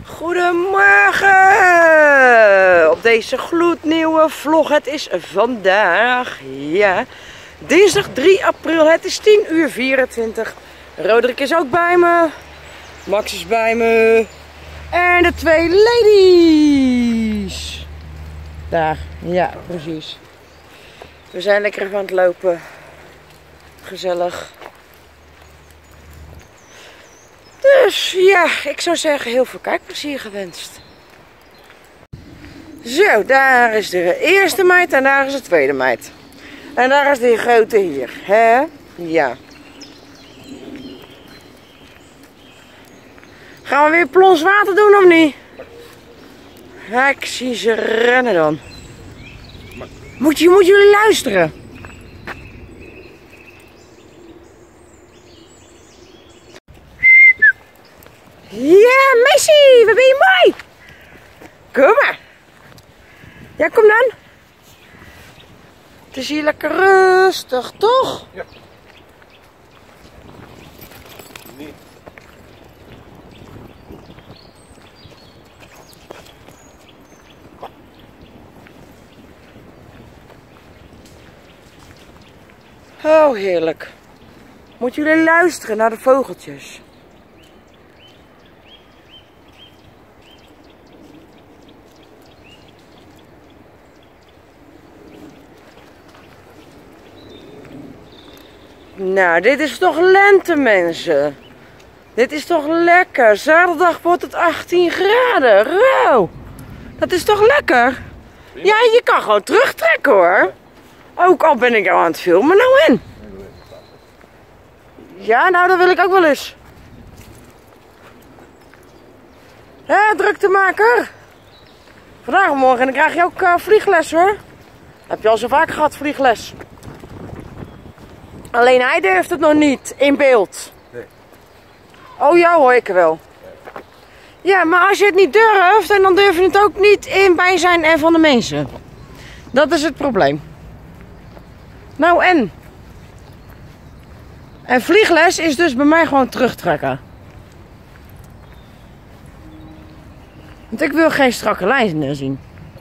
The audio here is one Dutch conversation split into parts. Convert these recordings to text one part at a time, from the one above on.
Goedemorgen op deze gloednieuwe vlog. Het is vandaag, ja, dinsdag 3 april. Het is 10:24. Roderick is ook bij me. Max is bij me. En de twee ladies. Daar, ja, precies. We zijn lekker even aan het lopen. Gezellig. Dus ja, ik zou zeggen heel veel kijkplezier gewenst. Zo, daar is de eerste meid en daar is de tweede meid. En daar is die grote hier, hè? Ja. Gaan we weer plons water doen of niet? Ja, ik zie ze rennen dan. Moet jullie luisteren? Ja, Messi, wat ben je mooi! Kom maar. Ja, kom dan. Het is hier lekker rustig, toch? Ja. Nee. Oh, heerlijk. Moeten jullie luisteren naar de vogeltjes? Nou, dit is toch lente, mensen. Dit is toch lekker. Zaterdag wordt het 18 graden. Rauw. Dat is toch lekker? Ja, je kan gewoon terugtrekken, hoor. Ook al ben ik jou aan het filmen. Nou en? Ja, nou, dat wil ik ook wel eens. Hé, druktemaker. Vandaag en morgen en dan krijg je ook vliegles, hoor. Heb je al zo vaak gehad, vliegles. Alleen hij durft het nog niet in beeld. Nee. Oh ja, hoor ik wel. Ja, maar als je het niet durft, en dan durf je het ook niet in bijzijn en van de mensen. Dat is het probleem. Nou en? En vliegles is dus bij mij gewoon terugtrekken. Want ik wil geen strakke lijnen zien.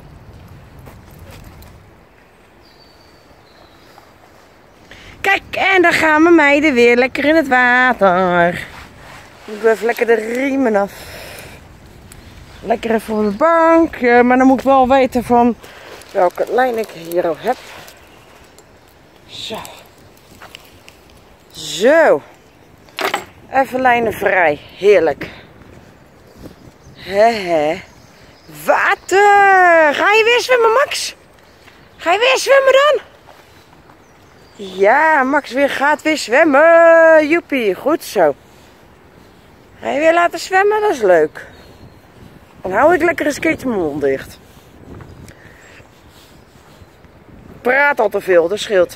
Kijk, en dan gaan mijn meiden weer lekker in het water. Ik doe even lekker de riemen af. Lekker even op de bank. Maar dan moet ik wel weten van welke lijn ik hier al heb. Zo. Zo. Even lijnen vrij. Heerlijk. Hehe. Water. Ga je weer zwemmen, Max? Ga je weer zwemmen dan? Ja, Max gaat weer zwemmen. Joepie, goed zo. Ga je weer laten zwemmen? Dat is leuk. Dan hou ik lekker eens een keertje mijn mond dicht. Ik praat al te veel, dat scheelt.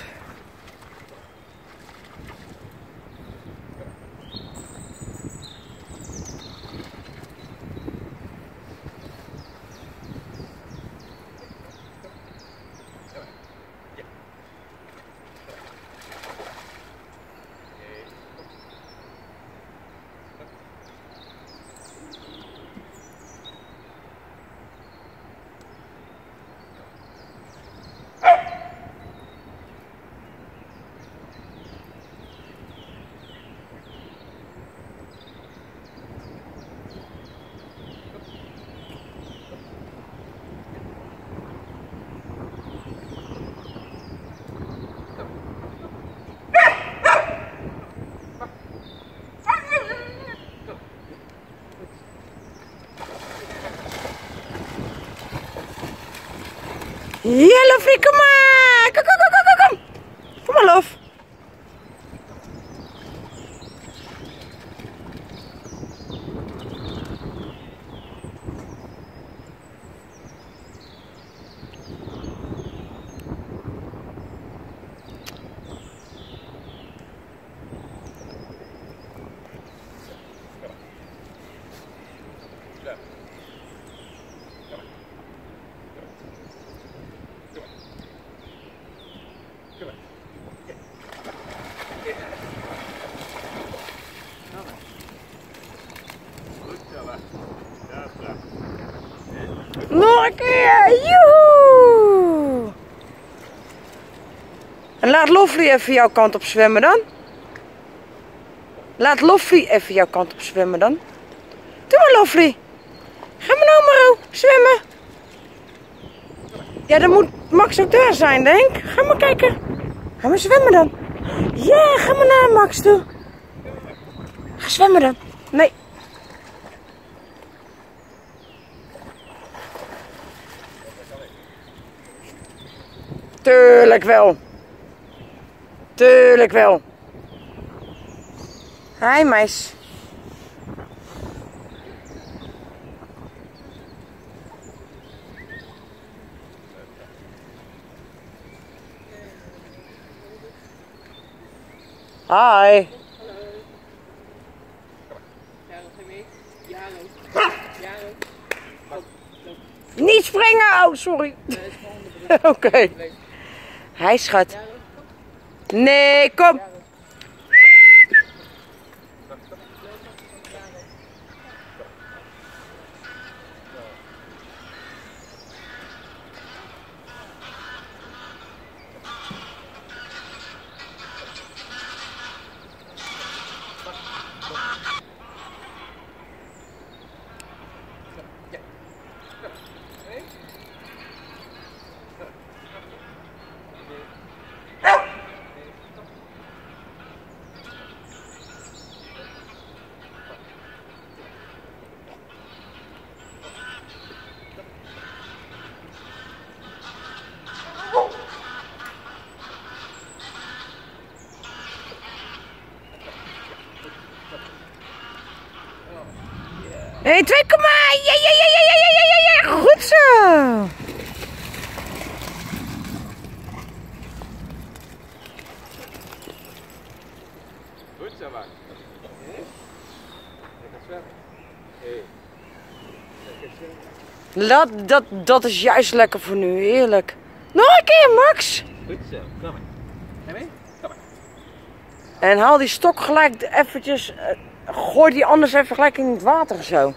Ja, Lofie, kom maar! Kom, kom, kom, kom, kom! Kom maar, Lof! Nog een keer. Joehoe. En laat Lovely even jouw kant op zwemmen dan. Laat Lovely even jouw kant op zwemmen dan. Doe maar, Lovely. Ga maar nou, Maro, zwemmen. Ja, dan moet Max ook daar zijn, denk ik. Ga maar kijken. Ga maar zwemmen dan. Ja, ga maar naar Max toe. Ga zwemmen dan. Nee. Tuurlijk wel. Tuurlijk wel. Hi, meis. Hi. Niet springen! Oh, sorry. Oké. Hij schat. Nee, kom. Hé, 2, kom maar! Ja. Goed zo! Goed zo, maar. Lekker zwemmen. Dat is juist lekker voor nu, heerlijk. Nog een keer, Max! Goed zo, kom maar. Ga mee? Kom maar. En haal die stok gelijk eventjes, gooi die anders even gelijk in het water zo.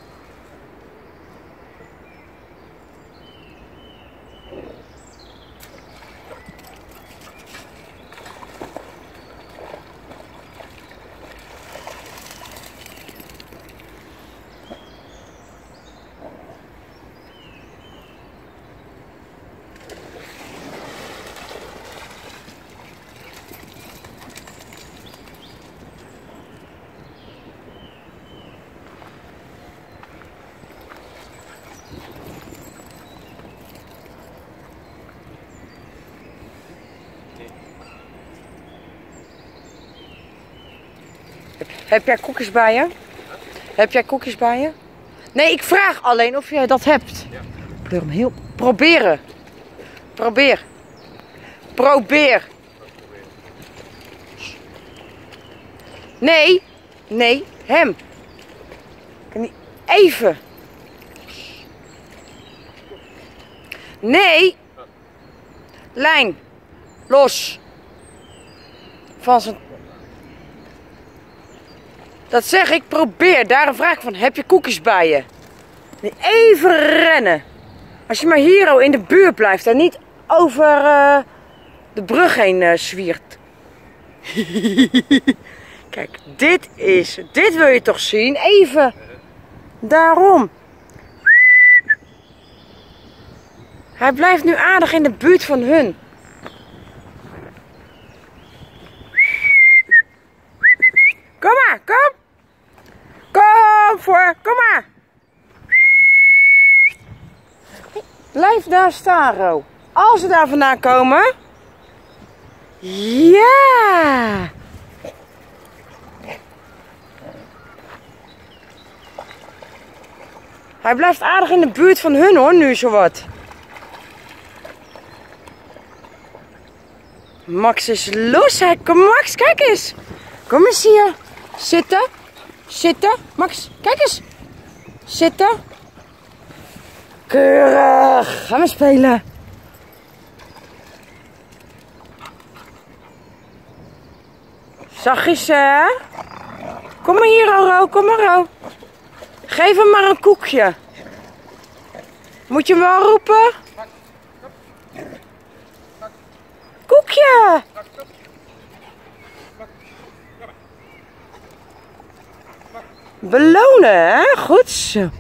Heb jij koekjes bij je? Heb jij koekjes bij je? Nee, ik vraag alleen of jij dat hebt. Ja. Kleur hem heel... Proberen. Probeer. Probeer. Nee. Nee, hem. Kan niet... Even. Nee. Lijn. Los. Van zijn... Dat zeg ik, probeer. Daarom vraag ik van, heb je koekjes bij je? Nee, even rennen. Als je maar hier in de buurt blijft en niet over de brug heen zwiert. Kijk, dit wil je toch zien? Even. Daarom. Hij blijft nu aardig in de buurt van hun. Kom maar, kom. Kom voor, kom maar. Blijf daar staan, Ro. Als ze daar vandaan komen. Ja. Hij blijft aardig in de buurt van hun hoor, nu zowat. Max is los. Kom Max, kijk eens. Kom eens hier. Zitten. Zitten. Max, kijk eens. Zitten. Keurig. Gaan we spelen. Zachtjes hè. Kom maar hier Ro, kom maar Ro. Geef hem maar een koekje. Moet je hem wel roepen? Koekje! Belonen, hè? Goed zo.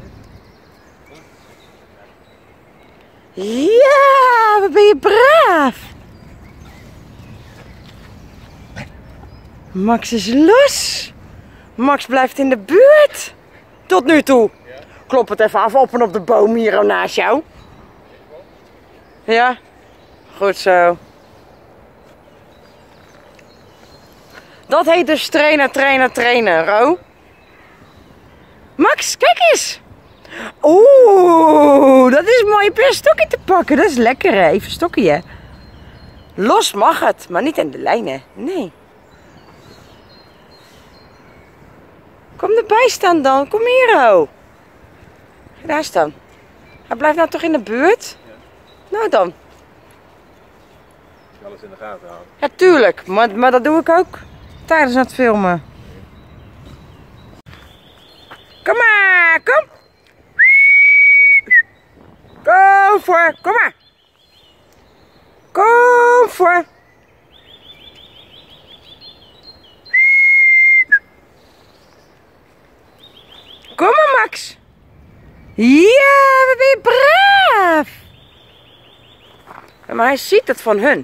Ja, wat ben je braaf. Max is los. Max blijft in de buurt. Tot nu toe. Klop het even af op en op de boom hier naast jou. Ja, goed zo. Dat heet dus trainen, Ro. Max, kijk eens. Oeh, dat is mooi. Heb je een stokje te pakken? Dat is lekker, hè? Even stokje. Los mag het, maar niet in de lijnen. Nee. Kom erbij staan dan. Kom hier, Ro. Ga daar staan. Hij blijft nou toch in de buurt? Ja. Nou dan. Alles in de gaten houden. Ja, tuurlijk. Maar dat doe ik ook tijdens het filmen. Kom maar, kom. Kom voor, kom maar. Kom voor. Kom maar, Max. Ja, wat ben je braaf. Ja, maar hij ziet het van hun.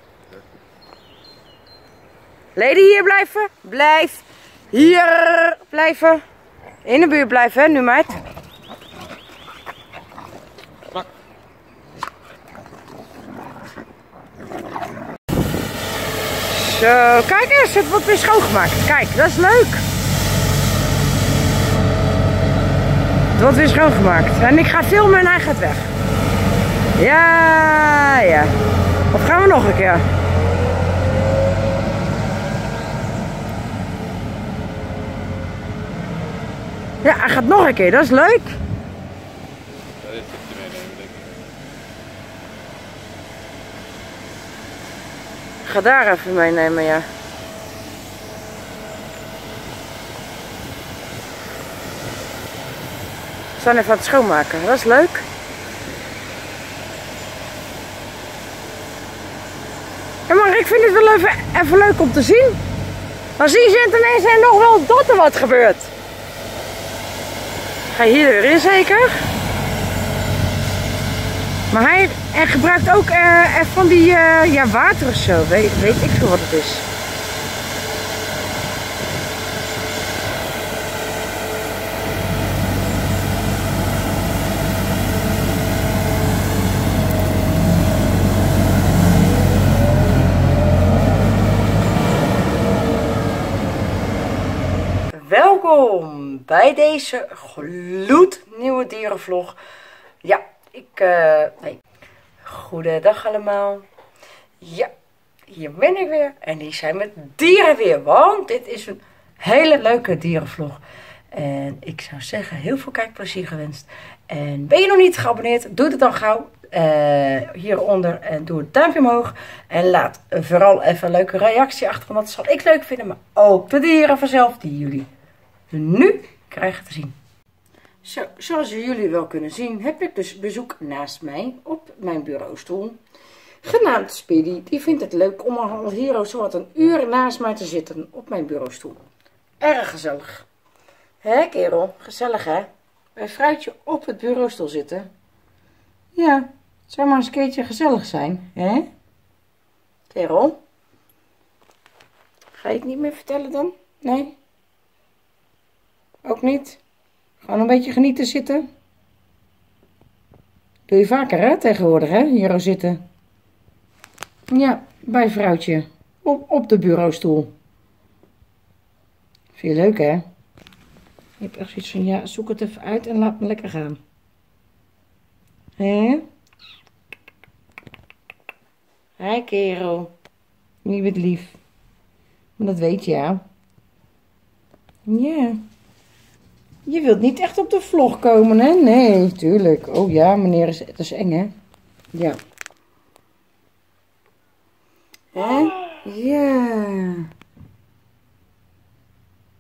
Lady, hier blijven. Blijf. Hier blijven. In de buurt blijven, hè, nu meid. Zo, kijk eens, het wordt weer schoongemaakt. Kijk, dat is leuk. Het wordt weer schoongemaakt. En ik ga filmen en hij gaat weg. Ja, ja. Of gaan we nog een keer? Ja, hij gaat nog een keer, dat is leuk. Dat is het te meenemen, denk ik. Ik ga daar even meenemen, ja. We zijn even aan het schoonmaken, dat is leuk. Ja, maar ik vind het wel even leuk om te zien. Dan zien ze ineens en nog wel dat er wat gebeurt. Ga je hier weer in zeker? Maar hij gebruikt ook van die ja, water of zo. Weet ik veel wat het is. Welkom bij deze gloednieuwe dierenvlog. Ja, nee. Goedendag allemaal. Ja, hier ben ik weer en die zijn met dieren weer, want dit is een hele leuke dierenvlog. En ik zou zeggen, heel veel kijkplezier gewenst. En ben je nog niet geabonneerd, doe het dan gauw hieronder en doe het duimpje omhoog. En laat vooral even een leuke reactie achter, want dat zal ik leuk vinden, maar ook de dieren vanzelf die jullie nu krijgen te zien. Zo, zoals jullie wel kunnen zien, heb ik dus bezoek naast mij op mijn bureaustoel. Genaamd Speedy. Die vindt het leuk om al hier zo wat een uur naast mij te zitten op mijn bureaustoel. Erg gezellig. Hé kerel, gezellig hè? Bij Fruitje op het bureaustoel zitten. Ja, het zou maar eens een keertje gezellig zijn, hè? Kerel? Ga je het niet meer vertellen dan? Nee? Ook niet? Gewoon een beetje genieten zitten. Doe je vaker hè, tegenwoordig hè, hier zitten. Ja, bij Vrouwtje. Op de bureaustoel. Vind je leuk hè? Je hebt echt zoiets van, ja, zoek het even uit en laat me lekker gaan. Hè? Hi kerel. Je bent lief. Maar dat weet je ja. Ja. Je wilt niet echt op de vlog komen, hè? Nee, tuurlijk. Oh ja, meneer, het is eng, hè? Ja. Hè? Ja.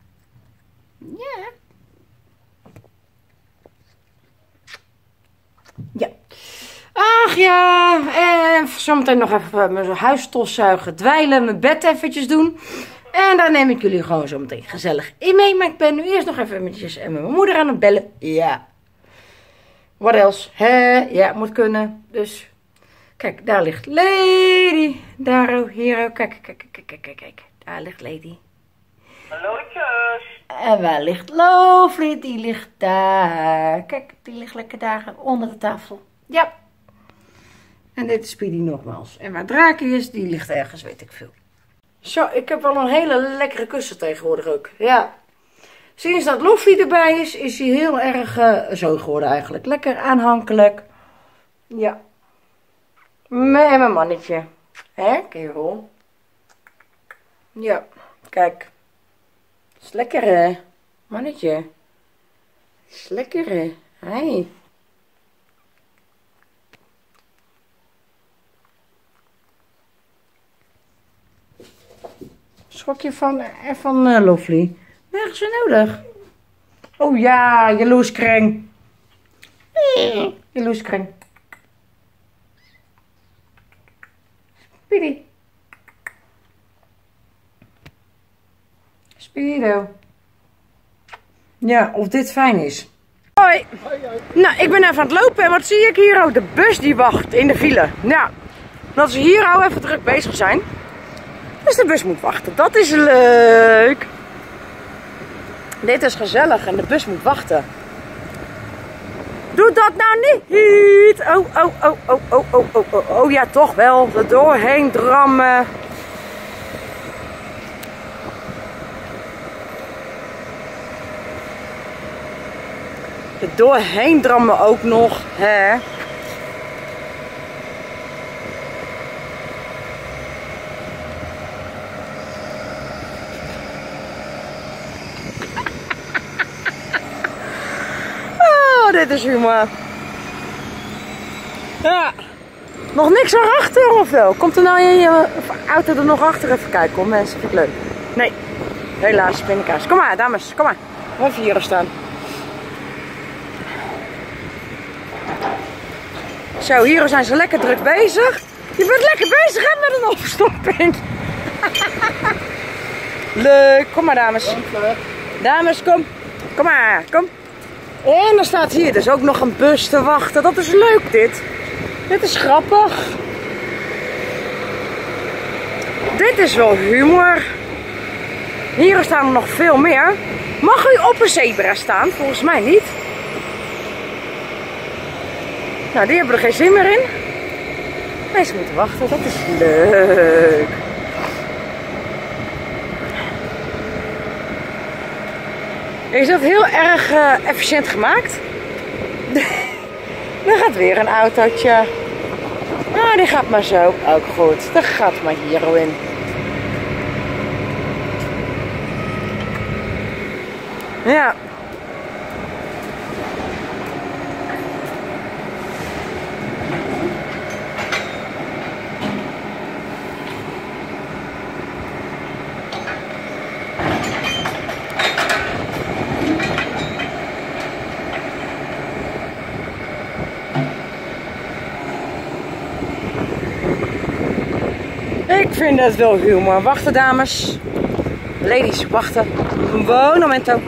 Ja. Ja. Ach ja, en zometeen nog even mijn huis stofzuigen, dweilen, mijn bed eventjes doen. En daar neem ik jullie gewoon zometeen gezellig in mee. Maar ik ben nu eerst nog even met mijn moeder aan het bellen. Ja. Wat else? Ja, moet kunnen. Dus, kijk, daar ligt Lady. Daar, hier, kijk. Daar ligt Lady. Hallootjes. En waar ligt Lovely? Die ligt daar. Kijk, die ligt lekker daar onder de tafel. Ja. En dit is Speedy nogmaals. En waar Drakie is, die ligt ergens, weet ik veel. Zo, ik heb wel een hele lekkere kussen tegenwoordig ook. Ja. Sinds dat Lovely erbij is hij heel erg zo geworden eigenlijk. Lekker aanhankelijk. Ja. En mijn mannetje. Hè, kerel? Ja, kijk. Is lekker hè, mannetje. Is lekker hè. Hey. Schrok je van Lovely? Nergens zo nodig. Oh ja, jaloerskreng. Jaloerskreng. Speedy. Speedo. Ja, of dit fijn is. Hoi. Nou, ik ben even aan het lopen en wat zie ik hier? Oh, de bus die wacht in de file. Ja, dat ze hier al even druk bezig zijn. Dus de bus moet wachten. Dat is leuk. Dit is gezellig en de bus moet wachten. Doe dat nou niet. Oh ja, toch wel. Er doorheen drammen. Er doorheen drammen ook nog, hè. Oh, dit is humor. Ja. Nog niks erachter of wel? Komt er nou je auto er nog achter? Even kijken hoor mensen, vind ik leuk. Nee, helaas pindakaas. Kom maar dames, kom maar. Even hier staan. Zo, hier zijn ze lekker druk bezig. Je bent lekker bezig hè, met een opstopping. Leuk, kom maar dames. Dames, kom. Kom maar, kom. En dan staat hier dus ook nog een bus te wachten. Dat is leuk dit. Dit is grappig. Dit is wel humor. Hier staan er nog veel meer. Mag u op een zebra staan? Volgens mij niet. Nou, die hebben er geen zin meer in. Nee, ze moeten wachten. Dat is leuk. Is dat heel erg efficiënt gemaakt? Dan gaat weer een autootje. Ah, die gaat maar zo. Ook goed. Dat gaat maar hier in. Ja. Ik vind het wel humor. Wachten dames. Ladies, wachten. Buon momento.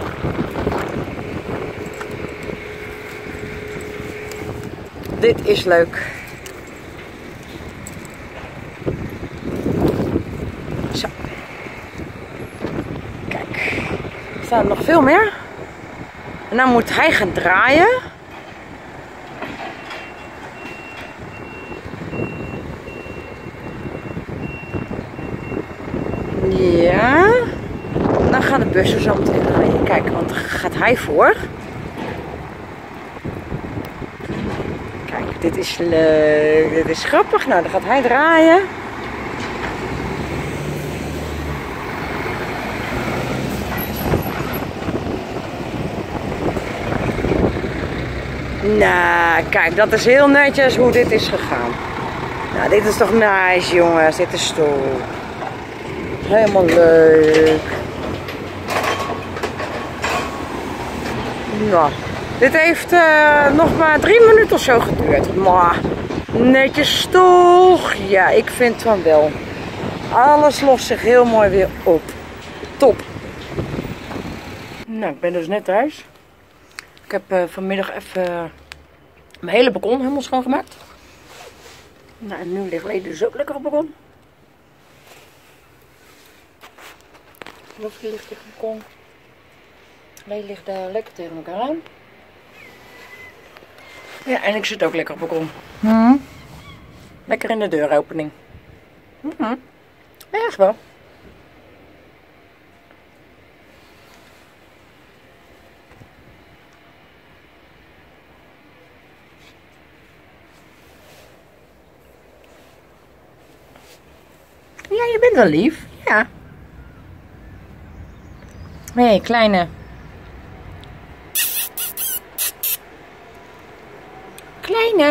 Dit is leuk. Zo. Kijk. Er staan er nog veel meer. En dan moet hij gaan draaien. Ja. Dan gaan de bussen zo meteen rijden. Kijk, want gaat hij voor. Kijk, dit is leuk. Dit is grappig. Nou, dan gaat hij draaien. Nou, kijk, dat is heel netjes hoe dit is gegaan. Nou, dit is toch nice, jongens. Dit is top. Helemaal leuk. Nou, Dit heeft nog maar 3 minuten of zo geduurd. Maar netjes toch? Ja, ik vind van wel. Alles lost zich heel mooi weer op. Top. Nou, ik ben dus net thuis. Ik heb vanmiddag even mijn hele balkon helemaal schoongemaakt. Nou, en nu ligt Lady dus ook lekker op het balkon. Lofje ligt op het balkon. Lady ligt daar lekker tegen elkaar aan. Ja, en ik zit ook lekker op het balkon. Lekker in de deuropening. Echt wel. Ja, je bent wel lief. Ja. Hé, hey, kleine. Kleine.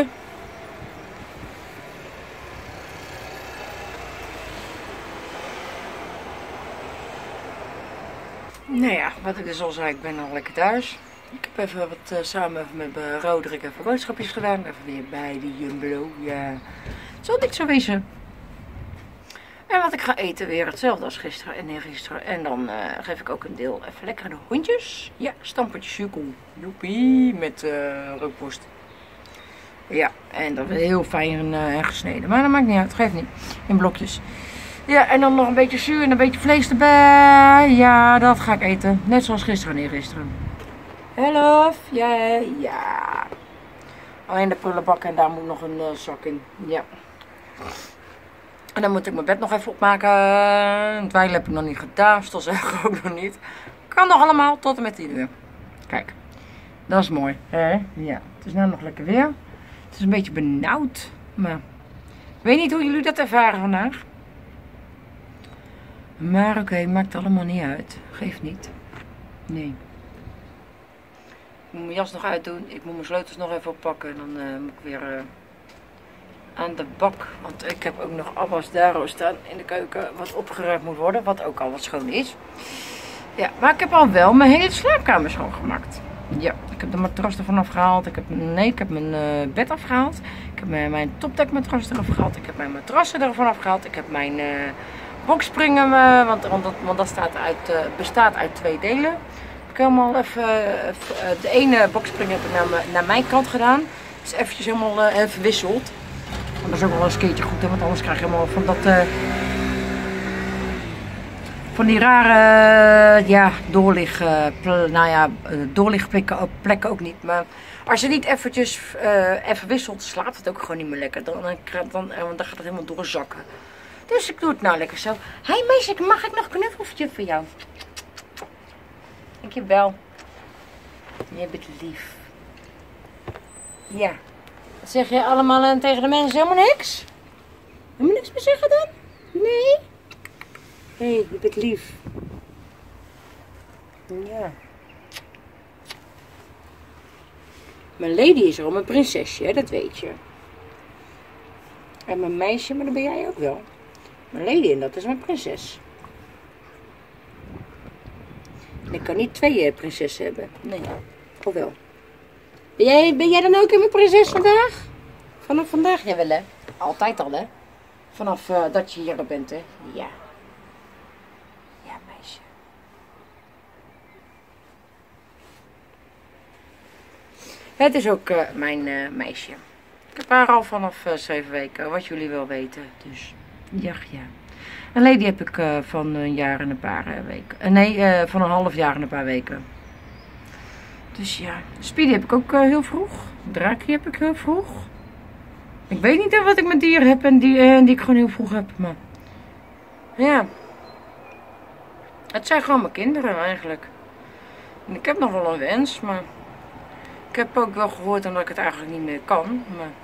Nou ja, wat ik dus al zei, ik ben al lekker thuis. Ik heb even wat samen met Roderick even boodschapjes gedaan. Even weer bij de Jumbo. Ja, het zal niet zo wezen. En wat ik ga eten, weer hetzelfde als gisteren en eergisteren. En dan geef ik ook een deel even lekker aan de hondjes. Ja, stampertje suikel. Joepie, met rookworst. Ja, en dat is heel fijn gesneden. Maar dat maakt niet uit, geeft niet. In blokjes. Ja, en dan nog een beetje zuur en een beetje vlees erbij. Ja, dat ga ik eten. Net zoals gisteren en eergisteren. Hello, ja, ja. Alleen de prullenbak en daar moet nog een zak in. Ja. En dan moet ik mijn bed nog even opmaken. Het dweilen heb ik nog niet gedaan. Stofzuigen ook nog niet. Kan nog allemaal tot en met 10 uur. Kijk, dat is mooi. Ja, het is nou nog lekker weer. Het is een beetje benauwd. Maar ik weet niet hoe jullie dat ervaren vandaag. Maar oké, maakt allemaal niet uit. Geeft niet. Nee. Ik moet mijn jas nog uitdoen. Ik moet mijn sleutels nog even oppakken. En dan moet ik weer aan de bak. Want ik heb ook nog afwas daar staan in de keuken. Wat opgeruimd moet worden. Wat ook al wat schoon is. Ja, maar ik heb al wel mijn hele slaapkamer schoongemaakt. Ja, ik heb de matras ervan afgehaald. Ik heb mijn bed afgehaald. Ik heb mijn topdekmatras eraf gehaald. Ik heb mijn matrassen ervan afgehaald. Ik heb mijn boxspringen, want dat bestaat uit 2 delen. Ik heb helemaal even, de ene boxspring heb ik naar mijn kant gedaan. Dus eventjes helemaal verwisseld. En dat is ook wel eens een keertje goed, hè, want anders krijg je helemaal van dat... van die rare, ja, doorligplekken ook niet. Maar als je niet eventjes even wisselt, slaapt het ook gewoon niet meer lekker. Dan gaat het helemaal doorzakken. Dus ik doe het nou lekker zo. Hé meisje, mag ik nog een knuffeltje voor jou? Dankjewel. Je bent lief. Ja. Wat zeg je allemaal tegen de mensen? Helemaal niks? Helemaal niks meer zeggen dan? Nee? Hé, je bent lief. Ja. Mijn Lady is al mijn prinsesje, hè? Dat weet je. En mijn meisje, maar dat ben jij ook wel. Mijn Lady, en dat is mijn prinses. En ik kan niet 2 prinsessen hebben. Nee, of wel? Ben jij dan ook in mijn prinses vandaag? Vanaf vandaag? Jawel, hè? Altijd al, hè? Vanaf dat je hier bent, hè? Ja. Ja, meisje. Het is ook mijn meisje. Ik heb haar al vanaf 7 weken, wat jullie wel weten. Dus, ja. En Lady heb ik van een jaar en een paar weken. Van een half jaar en een paar weken. Dus ja, Speedy heb ik ook heel vroeg. Draakje heb ik heel vroeg. Ik weet niet wat ik met dieren heb en die ik gewoon heel vroeg heb. Maar ja, het zijn gewoon mijn kinderen eigenlijk. En ik heb nog wel een wens, maar ik heb ook wel gehoord dat ik het eigenlijk niet meer kan.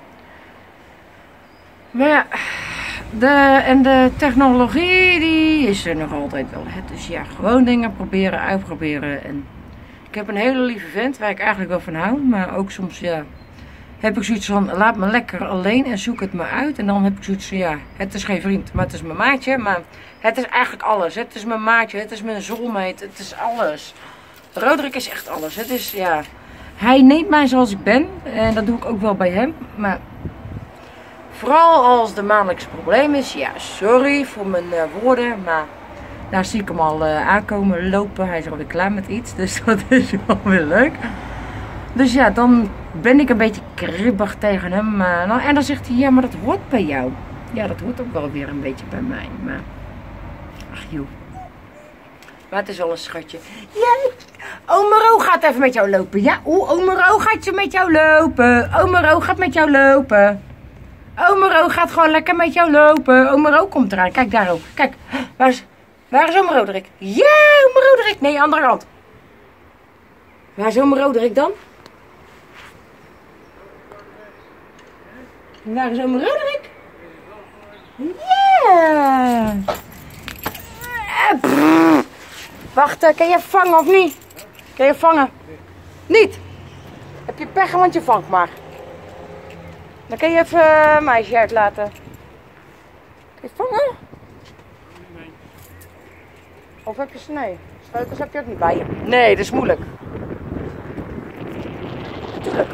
Maar ja, de technologie die is er nog altijd wel. Hè? Dus ja, gewoon dingen proberen, uitproberen. En ik heb een hele lieve vent waar ik eigenlijk wel van hou. Maar ook soms ja, heb ik zoiets van, laat me lekker alleen en zoek het me uit. En dan heb ik zoiets van, ja, het is geen vriend, maar het is mijn maatje. Maar het is eigenlijk alles. Het is mijn maatje, het is mijn soulmate, het is alles. Roderick is echt alles. Het is, ja, Hij neemt mij zoals ik ben. En dat doe ik ook wel bij hem. Maar vooral als er maandelijks probleem is. Ja, sorry voor mijn woorden. Maar daar zie ik hem al aankomen lopen. Hij is alweer klaar met iets. Dus dat is wel weer leuk. Dus ja, dan ben ik een beetje kribbig tegen hem. En dan zegt hij, ja, maar dat hoort bij jou. Ja, dat hoort ook wel weer een beetje bij mij. Maar, ach joh. Maar het is wel een schatje. Ja, Ome Ro gaat even met jou lopen. Ja, Ome Ro gaat met jou lopen. Ome Ro gaat met jou lopen. Ome Ro gaat gewoon lekker met jou lopen. Ome Ro komt eraan. Kijk daar ook. Kijk, waar is Ome Roderick? Ja, Ome Roderick. Nee, andere kant. Waar is Ome Roderick dan? Waar is Ome Roderick? Ja. Wacht, kan je vangen of niet? Kan je vangen? Niet? Heb je pech, want je vangt maar. Dan kan je even een meisje uitlaten. Kan je vangen? Nee. Of heb je ze? Nee, sleutels heb je ook niet bij je. Nee, dat is moeilijk. Tuurlijk.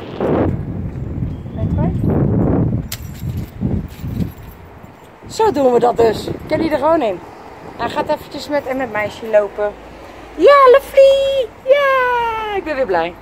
Zo doen we dat dus. Ken je er gewoon in. Hij gaat eventjes met meisje lopen. Ja, lovely! Ja, ik ben weer blij.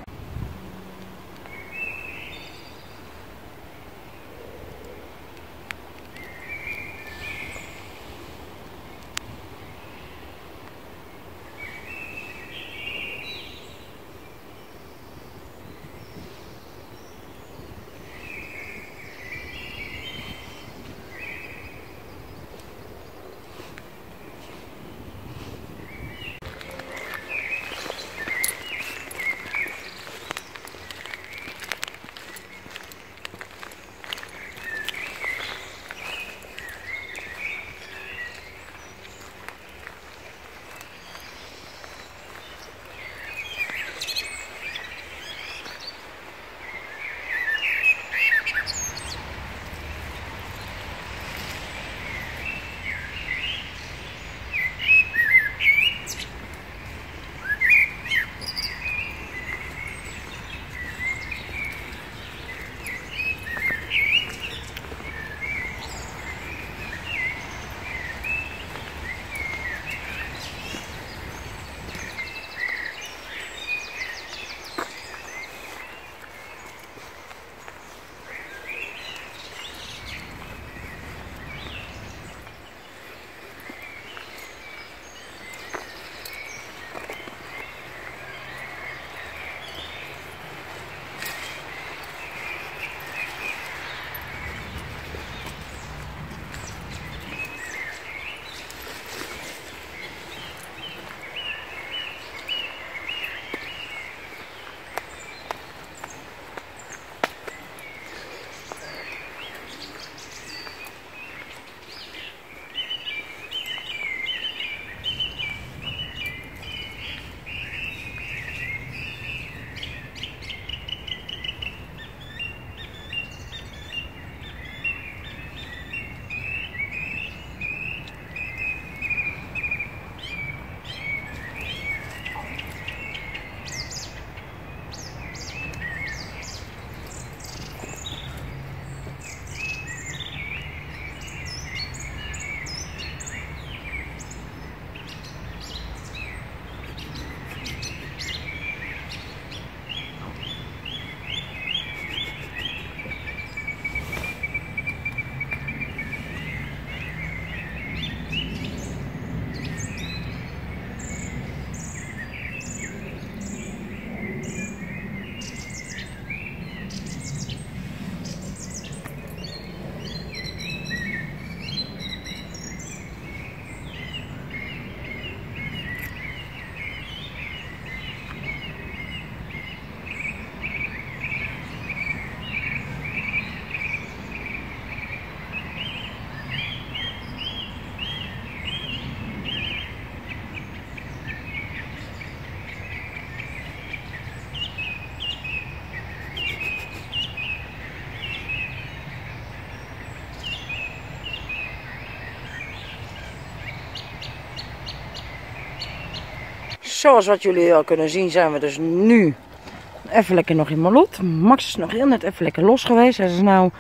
Zoals wat jullie al kunnen zien zijn we dus nu Even lekker nog in Malot. Max is nog heel net even lekker los geweest. Het is nou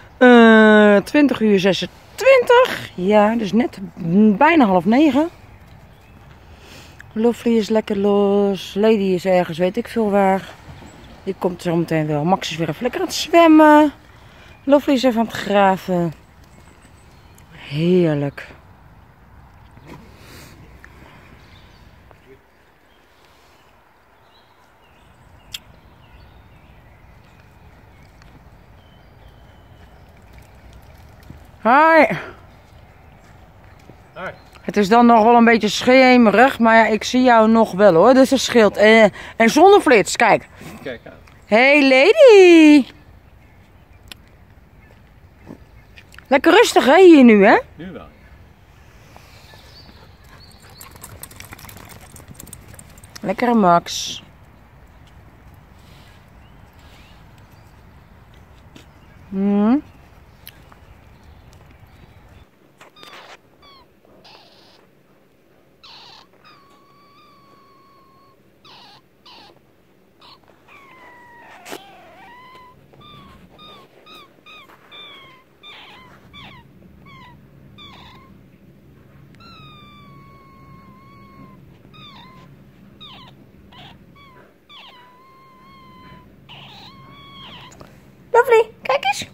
20:26. Ja, dus net bijna 8:30. Lovely is lekker los. Lady is ergens, weet ik veel waar. Die komt zo meteen wel. Max is weer even lekker aan het zwemmen. Lovely is even aan het graven. Heerlijk. Hi. Hoi. Het is dan nog wel een beetje schemerig, maar ja, ik zie jou nog wel hoor, dus dat scheelt. En zonder flits, kijk. Kijk aan. Hey lady. Lekker rustig hè, hier nu hè? Nu wel. Lekkere Max. Lovely, kijk eens.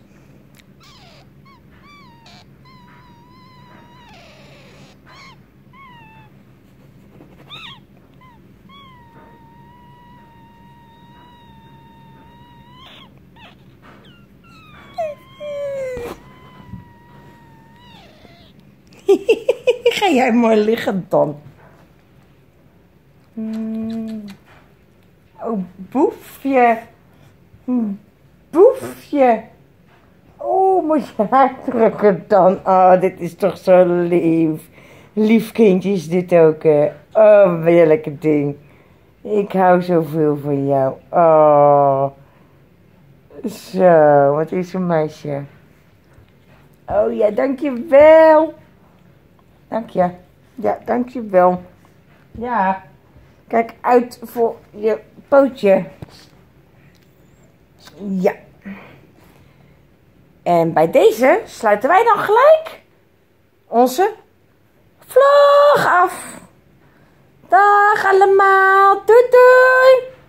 Ga jij mooi liggen dan. Oh, boefje. Boefje. Oh, moet je haar drukken dan? Oh, dit is toch zo lief. Lief kindje is dit ook, hè. Oh, wat een lekker ding. Ik hou zoveel van jou. Oh. Zo, wat is een meisje. Oh ja, dankjewel. Dank je. Ja, dankjewel. Ja. Kijk uit voor je pootje. Ja. En bij deze sluiten wij dan gelijk onze vlog af. Dag allemaal. Doei doei.